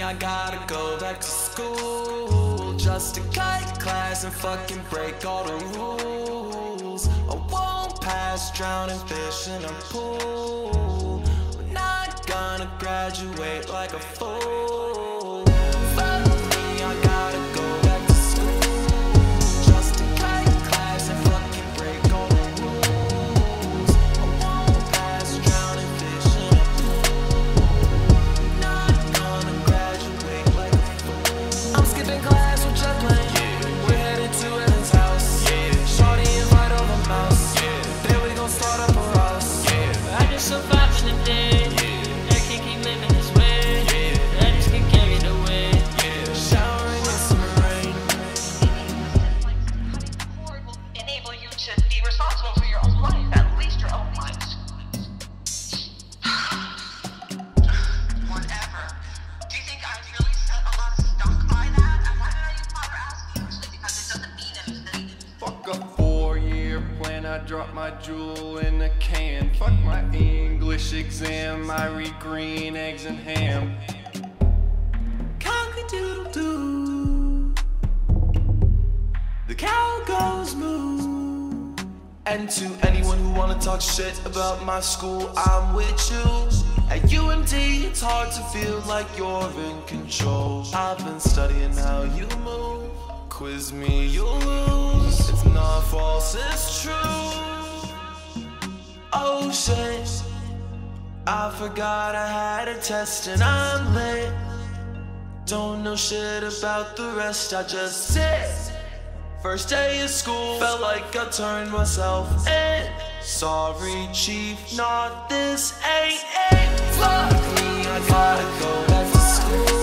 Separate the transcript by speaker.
Speaker 1: I gotta go back to school just to cut class and fucking break all the rules. I won't pass drowning fish in a pool. We're not gonna graduate like a fool. Fuck me, I gotta go back to school just to cut class and fucking break all the rules. I won't pass drowning fish in a pool. Not gonna graduate like a fool. I'm skipping class with Jetplain. We're headed to Ellen's house. Shorty invite over mouse. Then we gon' start up for us.
Speaker 2: I just survived in the day. I can't keep living this way. I just can't carry the weight.
Speaker 1: Showering in some rain.
Speaker 3: Gloyd will enable you to be responsible for your own life, at least your own life. Whatever. Do you think I've really set a lot of stock by that? And why did I even bother asking? Usually because it doesn't mean anything.
Speaker 4: Fuck a 4-year plan, I dropped my jewel in a can. Fuck my English exam, I read green eggs and ham.
Speaker 1: Cock-a-doodle-doo, the cow goes moo. And to anyone who wanna talk shit about my school, I'm with you. At UMD, it's hard to feel like you're in control. I've been studying how you move. Quiz me, you'll lose. It's not false, it's true. Oh shit, I forgot I had a test and I'm late. Don't know shit about the rest, I just sit. First day of school, felt like I turned myself in. Sorry chief, not this ain't it. Fuck me, I gotta go back to school